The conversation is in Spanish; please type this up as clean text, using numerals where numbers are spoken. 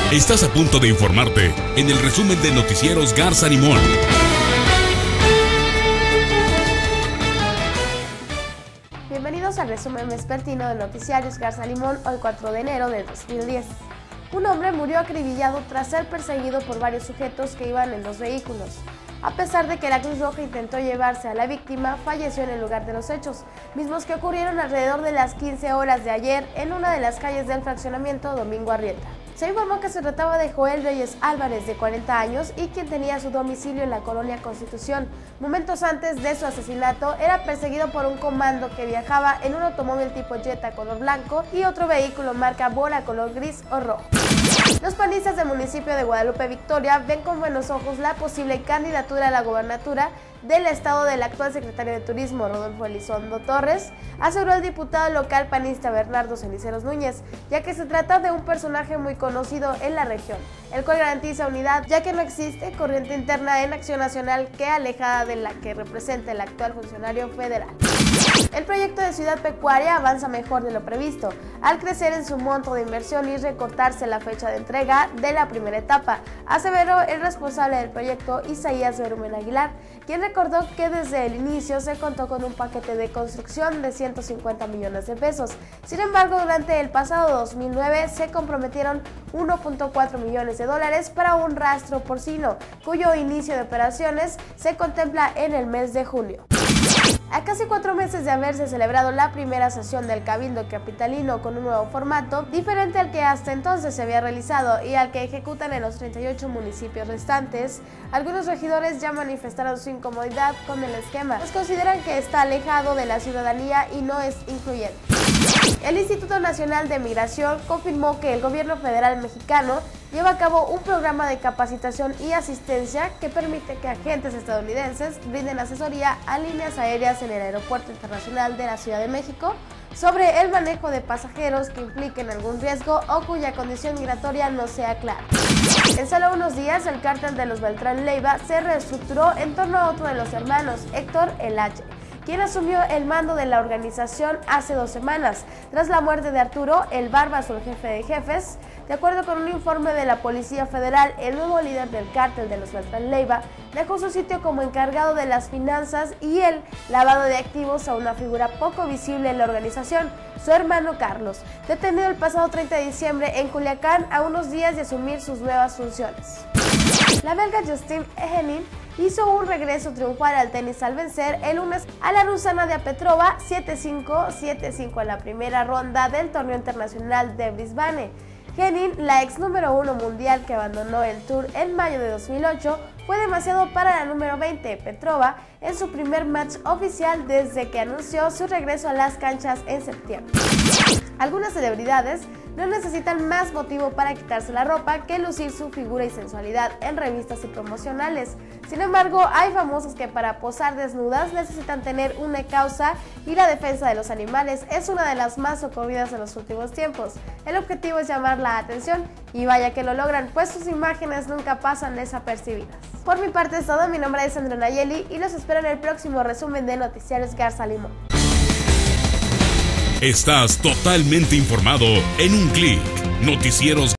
Estás a punto de informarte en el resumen de Noticieros Garza Limón. Bienvenidos al resumen vespertino de Noticiarios Garza Limón, hoy 4 de enero de 2010. Un hombre murió acribillado tras ser perseguido por varios sujetos que iban en dos vehículos. A pesar de que la Cruz Roja intentó llevarse a la víctima, falleció en el lugar de los hechos, mismos que ocurrieron alrededor de las 15 horas de ayer en una de las calles del fraccionamiento Domingo Arrieta. Se informó que se trataba de Joel Reyes Álvarez, de 40 años, y quien tenía su domicilio en la colonia Constitución. Momentos antes de su asesinato, era perseguido por un comando que viajaba en un automóvil tipo Jetta color blanco y otro vehículo marca Bora color gris o rojo. Los panistas del municipio de Guadalupe Victoria ven con buenos ojos la posible candidatura a la gobernatura del estado del actual secretario de Turismo, Rodolfo Elizondo Torres, aseguró el diputado local panista Bernardo Ceniceros Núñez, ya que se trata de un personaje muy conocido en la región, el cual garantiza unidad, ya que no existe corriente interna en Acción Nacional que alejada de la que representa el actual funcionario federal. El proyecto de Ciudad Pecuaria avanza mejor de lo previsto, al crecer en su monto de inversión y recortarse la fecha de entrega de la primera etapa, aseveró el responsable del proyecto, Isaías Berumen Aguilar, quien recordó que desde el inicio se contó con un paquete de construcción de 150 millones de pesos. Sin embargo, durante el pasado 2009 se comprometieron 1.4 millones de dólares para un rastro porcino, cuyo inicio de operaciones se contempla en el mes de julio. A casi 4 meses de haberse celebrado la primera sesión del Cabildo Capitalino con un nuevo formato, diferente al que hasta entonces se había realizado y al que ejecutan en los 38 municipios restantes, algunos regidores ya manifestaron su incomodidad con el esquema, pues consideran que está alejado de la ciudadanía y no es incluyente. El Instituto Nacional de Migración confirmó que el gobierno federal mexicano lleva a cabo un programa de capacitación y asistencia que permite que agentes estadounidenses brinden asesoría a líneas aéreas en el Aeropuerto Internacional de la Ciudad de México sobre el manejo de pasajeros que impliquen algún riesgo o cuya condición migratoria no sea clara. En solo unos días, el cártel de los Beltrán Leiva se reestructuró en torno a otro de los hermanos, Héctor El H., quien asumió el mando de la organización hace 2 semanas, tras la muerte de Arturo, el Barbas o el jefe de jefes. De acuerdo con un informe de la Policía Federal, el nuevo líder del cártel de los Beltrán Leiva dejó su sitio como encargado de las finanzas y el lavado de activos a una figura poco visible en la organización, su hermano Carlos, detenido el pasado 30 de diciembre en Culiacán a unos días de asumir sus nuevas funciones. La belga Justine Henin hizo un regreso triunfal al tenis al vencer el lunes a la rusana de Petrova 7-5, 7-5 en la primera ronda del torneo internacional de Brisbane. Henin, la ex número 1 mundial que abandonó el Tour en mayo de 2008, fue demasiado para la número 20, Petrova, en su primer match oficial desde que anunció su regreso a las canchas en septiembre. Algunas celebridades no necesitan más motivo para quitarse la ropa que lucir su figura y sensualidad en revistas y promocionales. Sin embargo, hay famosos que para posar desnudas necesitan tener una causa y la defensa de los animales es una de las más socorridas en los últimos tiempos. El objetivo es llamar la atención y vaya que lo logran, pues sus imágenes nunca pasan desapercibidas. Por mi parte es todo, mi nombre es Sandra Nayeli y los espero en el próximo resumen de Noticiarios Garza Limón. Estás totalmente informado en un clic. Noticieros